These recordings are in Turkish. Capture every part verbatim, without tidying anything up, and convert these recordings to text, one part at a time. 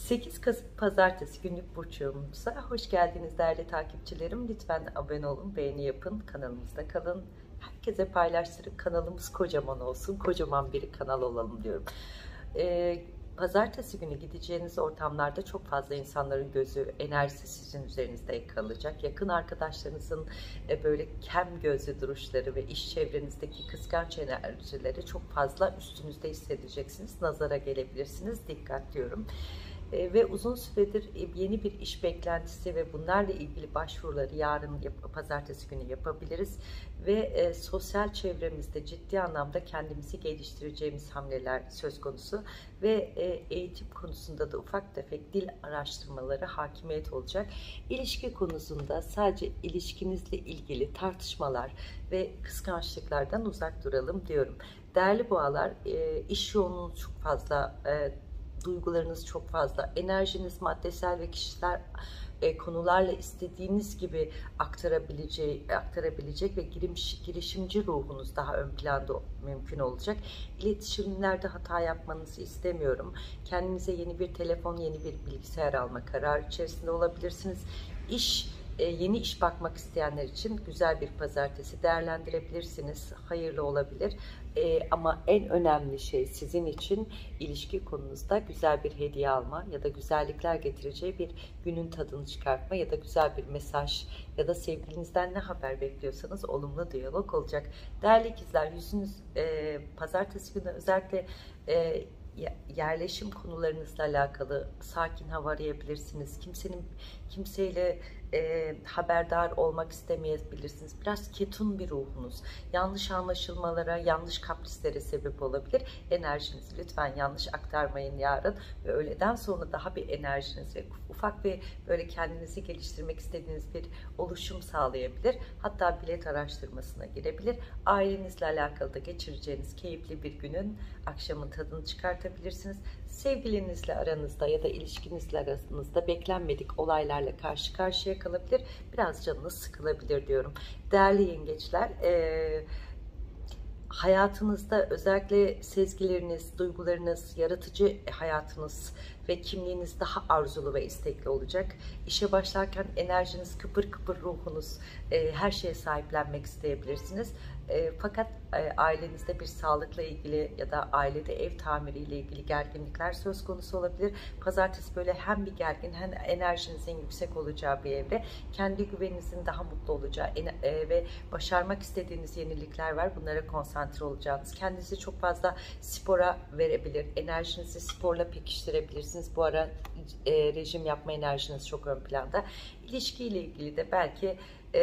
sekiz Kasım Pazartesi günlük burç yorumumuza hoş geldiniz değerli takipçilerim. Lütfen abone olun, beğeni yapın, kanalımızda kalın. Herkese paylaştırın, kanalımız kocaman olsun, kocaman bir kanal olalım diyorum. Ee, Pazartesi günü gideceğiniz ortamlarda çok fazla insanların gözü, enerjisi sizin üzerinizde kalacak. Yakın arkadaşlarınızın e, böyle kem gözlü duruşları ve iş çevrenizdeki kıskanç enerjileri çok fazla üstünüzde hissedeceksiniz. Nazara gelebilirsiniz. Dikkat diyorum. E, ve uzun süredir yeni bir iş beklentisi ve bunlarla ilgili başvuruları yarın pazartesi günü yapabiliriz ve e, sosyal çevremizde ciddi anlamda kendimizi geliştireceğimiz hamleler söz konusu ve e, eğitim konusunda da ufak tefek dil araştırmaları hakimiyet olacak. İlişki konusunda sadece ilişkinizle ilgili tartışmalar ve kıskançlıklardan uzak duralım diyorum. Değerli boğalar, e, iş yoğunluğunuz çok fazla, e, duygularınız çok fazla, enerjiniz maddesel ve kişisel e, konularla istediğiniz gibi aktarabileceği, aktarabilecek ve giriş, girişimci ruhunuz daha ön planda mümkün olacak. İletişimlerde hata yapmanızı istemiyorum. Kendinize yeni bir telefon, yeni bir bilgisayar alma kararı içerisinde olabilirsiniz. İş Yeni iş bakmak isteyenler için güzel bir pazartesi değerlendirebilirsiniz. Hayırlı olabilir. Ee, ama en önemli şey sizin için ilişki konunuzda güzel bir hediye alma ya da güzellikler getireceği bir günün tadını çıkartma ya da güzel bir mesaj ya da sevgilinizden ne haber bekliyorsanız olumlu diyalog olacak. Değerli ikizler, yüzünüz e, pazartesi günü özellikle e, yerleşim konularınızla alakalı sakin hava arayabilirsiniz. Kimsenin kimseyle e, haberdar olmak istemeyebilirsiniz. Biraz ketum bir ruhunuz. Yanlış anlaşılmalara, yanlış kaprislere sebep olabilir. Enerjinizi lütfen yanlış aktarmayın yarın ve öğleden sonra daha bir enerjiniz ve ufak bir böyle kendinizi geliştirmek istediğiniz bir oluşum sağlayabilir. Hatta bilet araştırmasına girebilir. Ailenizle alakalı da geçireceğiniz keyifli bir günün akşamın tadını çıkartabilirsiniz. Sevgilinizle aranızda ya da ilişkinizle aranızda beklenmedik olaylarla karşı karşıya kalabilir. Biraz canınız sıkılabilir diyorum. Değerli yengeçler, e, hayatınızda özellikle sezgileriniz, duygularınız, yaratıcı hayatınız ve kimliğiniz daha arzulu ve istekli olacak. İşe başlarken enerjiniz kıpır kıpır, ruhunuz, e, her şeye sahiplenmek isteyebilirsiniz. E, fakat e, ailenizde bir sağlıkla ilgili ya da ailede ev tamiriyle ilgili gerginlikler söz konusu olabilir. Pazartesi böyle hem bir gergin hem enerjinizin yüksek olacağı bir evre. Kendi güveninizin daha mutlu olacağı e, ve başarmak istediğiniz yenilikler var. Bunlara konsantre olacağınız. Kendinizi çok fazla spora verebilir. Enerjinizi sporla pekiştirebilirsiniz. Bu ara e, rejim yapma enerjiniz çok ön planda. İlişkiyle ilgili de belki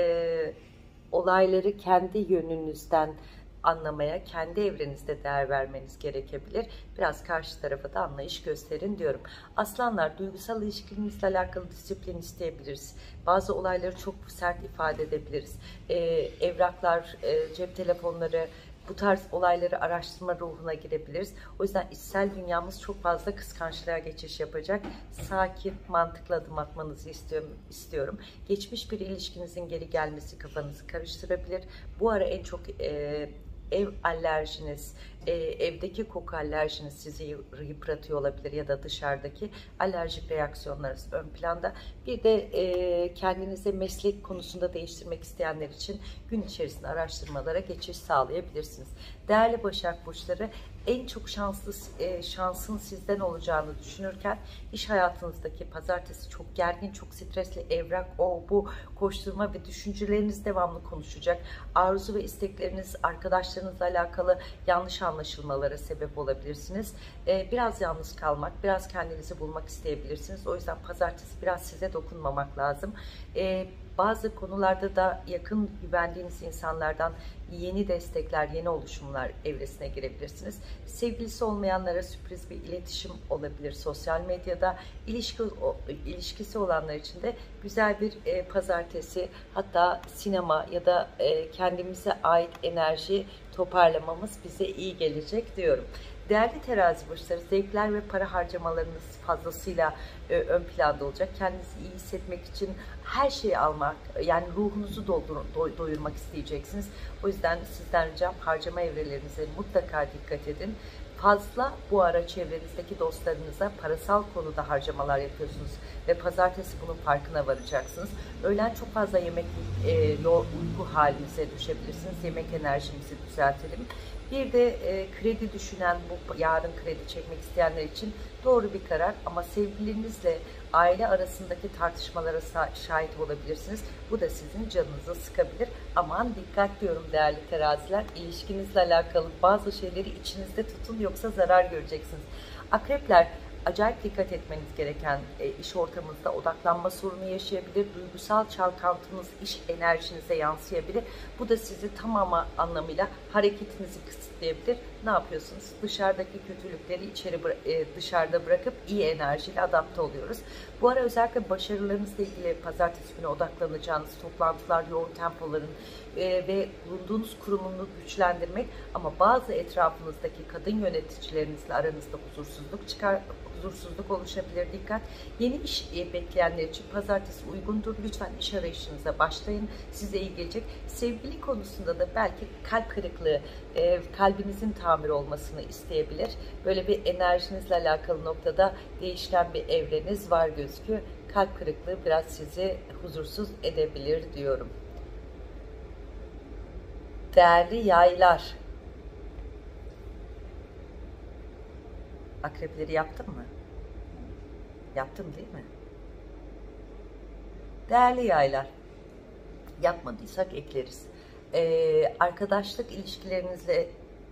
e, olayları kendi yönünüzden anlamaya, kendi evrenizde değer vermeniz gerekebilir. Biraz karşı tarafa da anlayış gösterin diyorum. Aslanlar, duygusal ilişkinizle alakalı disiplin isteyebiliriz. Bazı olayları çok sert ifade edebiliriz. Ee, evraklar, e, cep telefonları, bu tarz olayları araştırma ruhuna girebiliriz. O yüzden içsel dünyamız çok fazla kıskançlığa geçiş yapacak. Sakin, mantıklı adım atmanızı istiyorum. istiyorum. Geçmiş bir ilişkinizin geri gelmesi kafanızı karıştırabilir. Bu ara en çok e, ev alerjiniz, e, evdeki koku alerjiniz sizi yıpratıyor olabilir ya da dışarıdaki alerjik reaksiyonlarınız ön planda. Bir de e, kendinize meslek konusunda değiştirmek isteyenler için gün içerisinde araştırmalara geçiş sağlayabilirsiniz. Değerli Başak Burçları, en çok şanslı e, şansın sizden olacağını düşünürken iş hayatınızdaki pazartesi çok gergin, çok stresli, evrak, o bu koşturma ve düşünceleriniz devamlı konuşacak. Arzu ve istekleriniz, arkadaşlarınızla alakalı yanlış anlaşılmalara sebep olabilirsiniz. E, biraz yalnız kalmak, biraz kendinizi bulmak isteyebilirsiniz. O yüzden pazartesi biraz size dokunmamak lazım. E, Bazı konularda da yakın güvendiğiniz insanlardan yeni destekler, yeni oluşumlar evresine girebilirsiniz. Sevgilisi olmayanlara sürpriz bir iletişim olabilir sosyal medyada. İlişki, ilişkisi olanlar için de güzel bir e, pazartesi, hatta sinema ya da e, kendimize ait enerji toparlamamız bize iyi gelecek diyorum. Değerli terazi burçları, zevkler ve para harcamalarınız fazlasıyla e, ön planda olacak. Kendinizi iyi hissetmek için her şeyi almak, yani ruhunuzu doldur, do, doyurmak isteyeceksiniz. O yüzden sizden ricam harcama evrelerinize mutlaka dikkat edin. Fazla bu ara çevrenizdeki dostlarınıza parasal konuda harcamalar yapıyorsunuz ve pazartesi bunun farkına varacaksınız. Öğlen çok fazla yemek e, uyku halinize düşebilirsiniz. Yemek enerjimizi düzeltelim. Bir de e, kredi düşünen, bu yarın kredi çekmek isteyenler için doğru bir karar, ama sevgililerinizle aile arasındaki tartışmalara şahit olabilirsiniz. Bu da sizin canınızı sıkabilir. Aman dikkat diyorum değerli teraziler. İlişkinizle alakalı bazı şeyleri içinizde tutun, yoksa zarar göreceksiniz. Akrepler, acayip dikkat etmeniz gereken e, iş ortamınızda odaklanma sorunu yaşayabilir. Duygusal çalkantınız iş enerjinize yansıyabilir. Bu da sizi tamamı anlamıyla hareketinizi kısıtlayabilir. Ne yapıyorsunuz? Dışarıdaki kötülükleri içeri e, dışarıda bırakıp iyi enerjiyle adapte oluyoruz. Bu ara özellikle başarılarınızla ilgili pazartesi günü odaklanacağınız toplantılar, yoğun tempoların e, ve bulunduğunuz kurumunu güçlendirmek, ama bazı etrafınızdaki kadın yöneticilerinizle aranızda huzursuzluk çıkar, huzursuzluk oluşabilir. Dikkat. Yeni iş bekleyenler için pazartesi uygundur. Lütfen iş arayışınıza başlayın. Size iyi gelecek. Sevgili konusunda da belki kalp kırıklığı, e, kalbinizin tamir olmasını isteyebilir. Böyle bir enerjinizle alakalı noktada değişken bir evreniz var gözüküyor. Kalp kırıklığı biraz sizi huzursuz edebilir diyorum. Değerli yaylar. Akrepleri yaptın mı? Yaptım değil mi? Değerli yaylar, yapmadıysak ekleriz. Ee, arkadaşlık ilişkilerinizle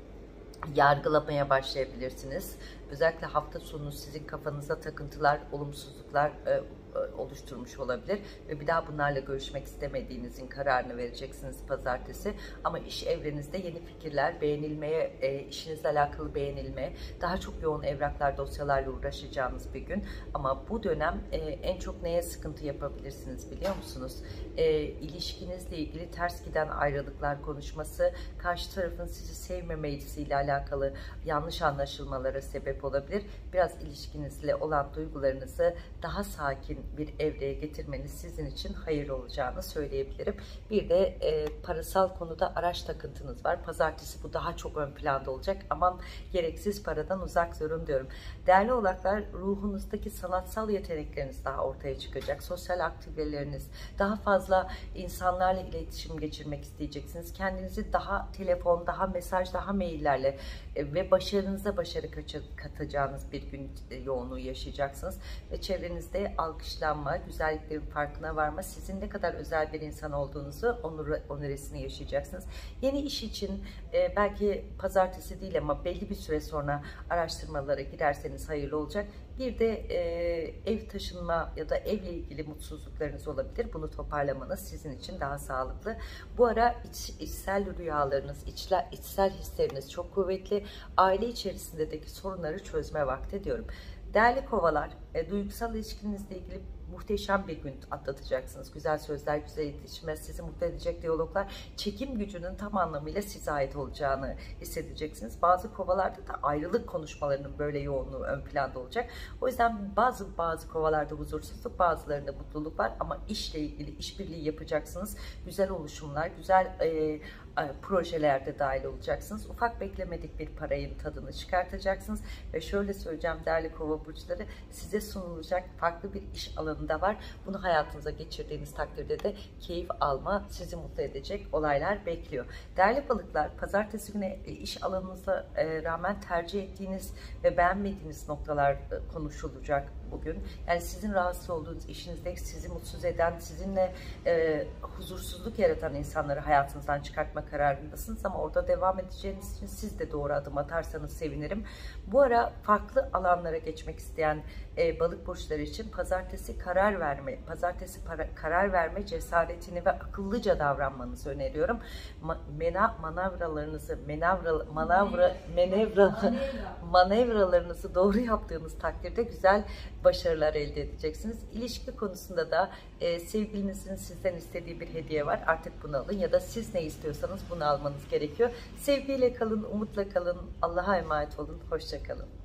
yargılamaya başlayabilirsiniz. Özellikle hafta sonu sizin kafanızda takıntılar, olumsuzluklar e, oluşturmuş olabilir ve bir daha bunlarla görüşmek istemediğinizin kararını vereceksiniz pazartesi. Ama iş evrenizde yeni fikirler, beğenilmeye, e, işinizle alakalı beğenilme, daha çok yoğun evraklar, dosyalarla uğraşacağınız bir gün. Ama bu dönem e, en çok neye sıkıntı yapabilirsiniz biliyor musunuz? E, ilişkinizle ilgili ters giden ayrılıklar konuşması, karşı tarafın sizi sevmemesiyle alakalı yanlış anlaşılmalara sebep olabilir. Biraz ilişkinizle olan duygularınızı daha sakin bir evreye getirmeniz sizin için hayır olacağını söyleyebilirim. Bir de e, parasal konuda araç takıntınız var. Pazartesi bu daha çok ön planda olacak. Aman gereksiz paradan uzak durun diyorum. Değerli oğlaklar, ruhunuzdaki sanatsal yetenekleriniz daha ortaya çıkacak. Sosyal aktiviteleriniz, daha fazla insanlarla iletişim geçirmek isteyeceksiniz. Kendinizi daha telefon, daha mesaj, daha maillerle e, ve başarınıza başarı katacağınız bir gün e, yoğunluğu yaşayacaksınız. Ve çevrenizde alkışlanma, güzelliklerin farkına varma, sizin ne kadar özel bir insan olduğunuzu onur, onuresini yaşayacaksınız. Yeni iş için e, belki pazartesi değil ama belli bir süre sonra araştırmalara girerseniz hayırlı olacak. Bir de e, ev taşınma ya da evle ilgili mutsuzluklarınız olabilir. Bunu toparlamanız sizin için daha sağlıklı. Bu ara iç, içsel rüyalarınız, içler, içsel hisleriniz çok kuvvetli. Aile içerisindeki sorunları çözme vakti diyorum. Değerli kovalar, e, duygusal ilişkinizle ilgili muhteşem bir gün atlatacaksınız. Güzel sözler, güzel iletişimler, sizi mutlu edecek diyaloglar, çekim gücünün tam anlamıyla size ait olacağını hissedeceksiniz. Bazı kovalarda da ayrılık konuşmalarının böyle yoğunluğu ön planda olacak. O yüzden bazı bazı kovalarda huzursuzluk, bazılarında mutluluk var, ama işle ilgili işbirliği yapacaksınız. Güzel oluşumlar, güzel e, projelerde dahil olacaksınız. Ufak beklemedik bir parayın tadını çıkartacaksınız ve şöyle söyleyeceğim değerli kova burçları, size sunulacak farklı bir iş alanı da var. Bunu hayatınıza geçirdiğiniz takdirde de keyif alma, sizi mutlu edecek olaylar bekliyor. Değerli balıklar, pazartesi günü iş alanınıza rağmen tercih ettiğiniz ve beğenmediğiniz noktalar konuşulacak bugün. Yani sizin rahatsız olduğunuz işinizde sizi mutsuz eden, sizinle e, huzursuzluk yaratan insanları hayatınızdan çıkartma kararındasınız, ama orada devam edeceğiniz için siz de doğru adım atarsanız sevinirim. Bu ara farklı alanlara geçmek isteyen e, balık burçları için pazartesi karar verme, pazartesi para, karar verme cesaretini ve akıllıca davranmanızı öneriyorum. Ma, mena, manavralarınızı, menavra, manavra, menevra, manevralarınızı doğru yaptığınız takdirde güzel başarılar elde edeceksiniz. İlişki konusunda da e, sevgilinizin sizden istediği bir hediye var. Artık bunu alın, ya da siz ne istiyorsanız bunu almanız gerekiyor. Sevgiyle kalın, umutla kalın. Allah'a emanet olun. Hoşça kalın.